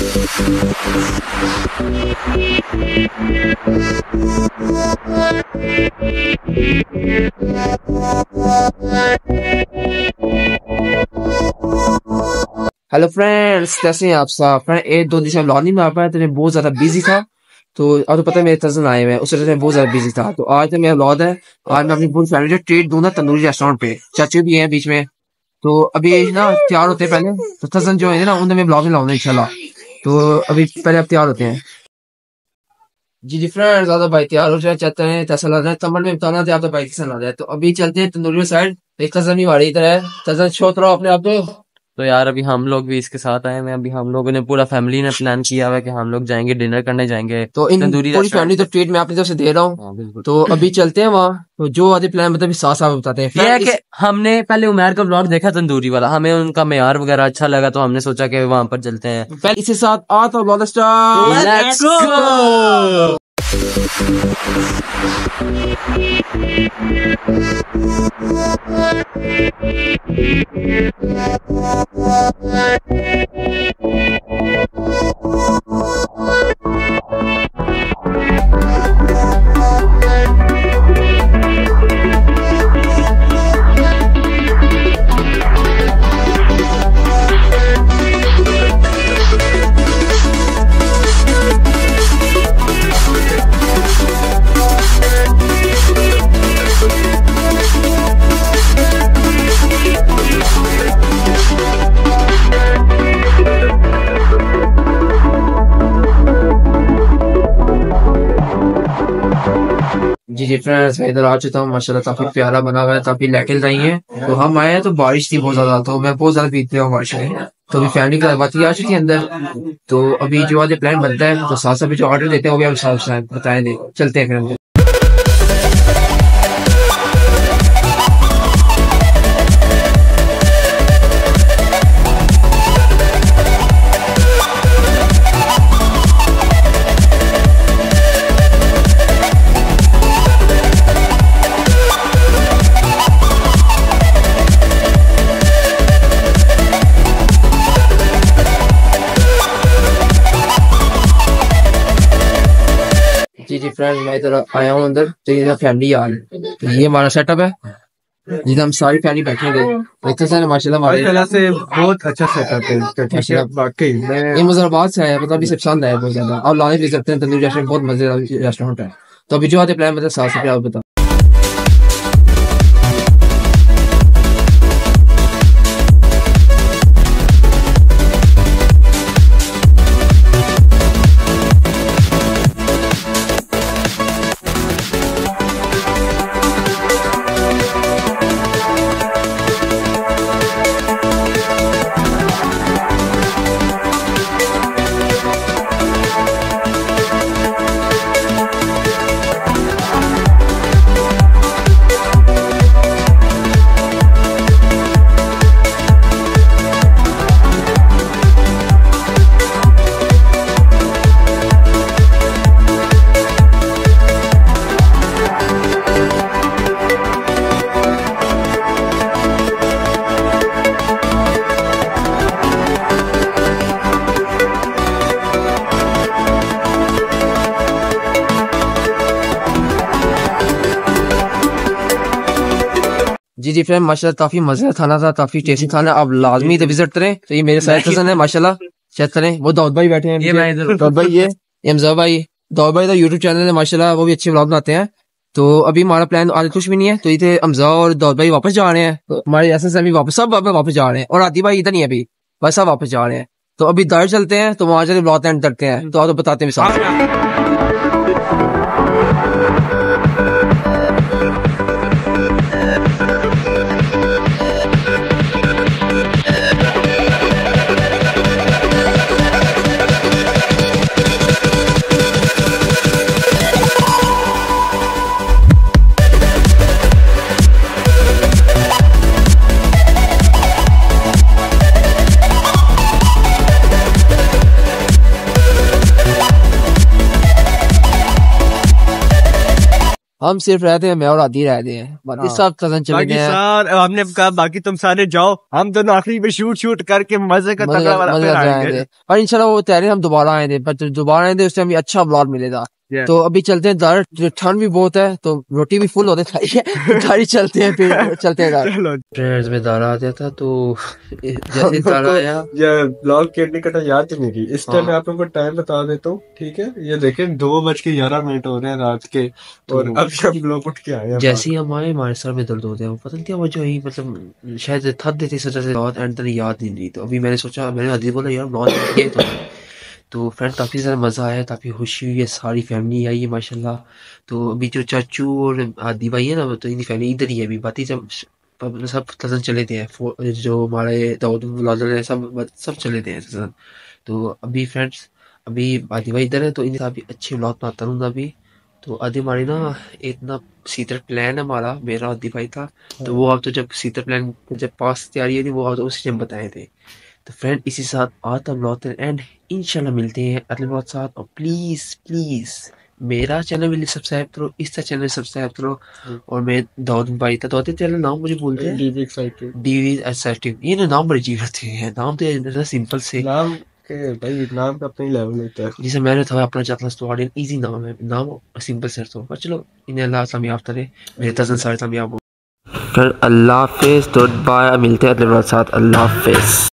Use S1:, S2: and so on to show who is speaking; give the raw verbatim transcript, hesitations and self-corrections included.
S1: Hello friends, कैसे हैं आप सब। फ्रेंड एक दो दिन से ब्लॉग नहीं बना पाया, तो मैं बहुत ज्यादा बिजी था। तो अब तो पता है मेरे कजन आए हुए हैं, उस वजह से मैं बहुत ज्यादा बिजी था। तो आज तो मेरा ब्लॉग है, आज मैं अपनी पूरी फैमिली ट्रीट दूंगा तंदूरी रेस्टोरेंट पे। चाचू भी हैं बीच में, तो अभी ना तैयार होते हैं पहले। तो कजन जो है ना उन्हें मैं ब्लॉग में लाऊंगा इंशाल्लाह। तो अभी पहले आप तैयार होते हैं। जी जी फ्रेंड्स, ज्यादा भाई तैयार हो जाए, चाहते हैं कैसा लग रहा है कमेंट में बताना थे, आप तो बाइक से लग रहा है। तो अभी चलते हैं तंदूरी साइड। एक कजन भी हमारी इधर है, कजन शो करो अपने आप को।
S2: तो यार अभी हम लोग भी इसके साथ आए हैं। अभी हम लोगों ने पूरा फैमिली ने प्लान किया हुआ है कि हम लोग जाएंगे, डिनर करने जाएंगे
S1: तो इन
S2: तंदूरी
S1: पूरी
S2: रेस्टोरेंट
S1: फैमिली तो ट्रीट मैं अपनी तरफ से दे रहा
S2: हाँ
S1: हूँ।
S2: बिल्कुल।
S1: तो अभी चलते हैं वहाँ। तो जो आधे प्लान मतलब साथ साथ बताते हैं।
S2: ये है
S1: फ्रेंड
S2: कि हमने पहले उमैर का ब्लॉग देखा तंदूरी वाला, हमें उनका मेयार वगैरह अच्छा लगा, तो हमने सोचा कि वहां पर चलते हैं।
S1: पहले इसी साथ आ तो ब्लॉग स्टार्ट।
S2: Let's go.
S1: जी जी फ्रेंड्स, मैं इधर आ चुका हूँ। माशाल्लाह काफी प्यारा बना हुआ है, काफी लाइटें लगाई हैं। तो हम आए हैं तो बारिश थी बहुत ज्यादा, तो मैं बहुत ज्यादा पीते हूँ बारिश में। तो अभी फैमिली की बात आ चुकी है अंदर। तो अभी जो आगे प्लान बनता है, तो साथ साथ जो ऑर्डर देते हैं वो भी हम साथ साथ बताएंगे। चलते हैं फिर हम। जी जी फ्रेंड, मैं इधर आया हूँ अंदर। तो ये फैमिली आ रही है, तो ये हमारा सेटअप है जिधर हम सारी फैमिली बैठेंगे। माशाल्लाह माशाल्लाह
S3: से बहुत अच्छा सेटअप है वाकई।
S1: ये मुजराबाद से आया, मतलब अभी से पसंद आया बहुत ज्यादा। आप लाने भी सकते हैं, तंदूरी रेस्टोरेंट बहुत मजेदार रेस्टोरेंट है। तो अभी जो आते प्लान मतलब साथ से आप बताओ। जी जी फ्रेंड, माशाल्लाह काफी मजेदार खाना था, काफी टेस्टी खाना। आप लाजमी इधर विजिट करें। तो ये मेरे साथ कजन है माशाल्लाह, चेक करें। वो दाऊद भाई बैठे हैं,
S2: ये मैं इधर
S1: दाऊद भाई, ये एमजा भाई। दाऊद भाई का यूट्यूब चैनल है माशाल्लाह, वो भी अच्छे व्लॉग बनाते हैं। तो अभी हमारा प्लान आज कुछ भी नहीं है। तो इधर हमजा और दाऊद भाई वापस जा रहे हैं। तो हमारे ऐसे से अभी वापस सब वापस जा रहे हैं, और आदि भाई इधर नहीं है अभी, बस सब वापस जा रहे हैं। तो अभी दार चलते हैं, तो वहां जाकर ब्लॉग एंड करते हैं। तो आप तो बताते हैं। हम सिर्फ रहते हैं, मैं और आदि रहते हैं, बाकी
S3: हाँ।
S1: सब कजन चले
S3: बाकी
S1: गए हैं।
S3: सार हमने कहा बाकी तुम सारे जाओ, हम दोनों आखिरी में शूट शूट करके मजे का
S1: मजे
S3: तगड़ा वाला
S1: मजे
S3: फिर
S1: करते
S3: आएंगे।
S1: आए थे और इंशाल्लाह वो तैयारी हम दोबारा आए थे, पर दोबारा आए थे उससे हमें अच्छा ब्लॉग मिलेगा।
S3: Yeah.
S1: तो अभी चलते हैं घर, ठंड भी बहुत है तो रोटी भी फुल होते खाई है गाड़ी चलते हैं, फिर चलते हैं घर।
S3: चलो
S1: फ्रेंड्स में दारा आ गया था तो जैसे दारा आया
S3: ये ब्लॉग की एंडिंग का याद ही नहीं की। इस टाइम
S1: हाँ।
S3: मैं आप लोगों को टाइम बता देता हूँ, ठीक है? ये देखें दो बज के ग्यारह मिनट हो रहे हैं रात के, और
S1: तो
S3: अभी हम लोग उठ के आए हैं।
S1: जैसे ही हम आए हमारे सर में दर्द होते हैं, पता नहीं क्या वजह हुई, मतलब शायद थक देती सजा से बहुत एंड तक याद नहीं रही। तो अभी मैंने सोचा, मैंने अदी बोला यार ब्लॉग ये तो तो फ्रेंड काफ़ी ज़्यादा मज़ा आया, काफ़ी खुशी हुई है, सारी फैमिली आई है माशाल्लाह। तो अभी जो चाचू और आदि भाई है ना, तो इनकी फैमिली इधर ही है अभी, बाकी जब सब कज़न चले गए हैं, जो हमारे दाऊद ब्लादर है सब सब चले गए हैं कज़न। तो अभी फ्रेंड्स अभी आदि भाई इधर है तो इनका अभी अच्छे ब्लॉग बनाता हूँ अभी। तो आदि हमारी ना इतना सीक्रेट प्लान है हमारा, मेरा आदि भाई था, तो वो आप तो जब सीक्रेट प्लान जब पास तैयारी हुई वो आप तो उसी टाइम बताए थे। तो फ्रेंड इसी साथ आता ब्लॉग एंड इंशाल्लाह मिलते हैं अगले ब्लॉग साथ। और प्लीज प्लीज मेरा चैनल भी सब्सक्राइब करो, इसका चैनल सब्सक्राइब करो, और मैं दाऊद भाई था, दाऊद चैनल नाम मुझे बोलते हैं
S3: डीवी एक्साइटेड,
S1: डीवी एक्साइटेड, ये ना नाम बड़े अजीब होते हैं, नाम तो इतना सिंपल से
S3: नाम के भाई नाम का अपना ही लेवल होता है।
S1: जैसे मैंने था अपना चैनल स्टूडेंट, इजी नाम है, नाम सिंपल से तो पर चलो इन्हें अल्लाह कामयाब करे, मेरे तजन सारे कामयाब हो। अल्लाह हाफिज़, गुड बाय, मिलते हैं अगले ब्लॉग साथ, अल्लाह हाफिज़।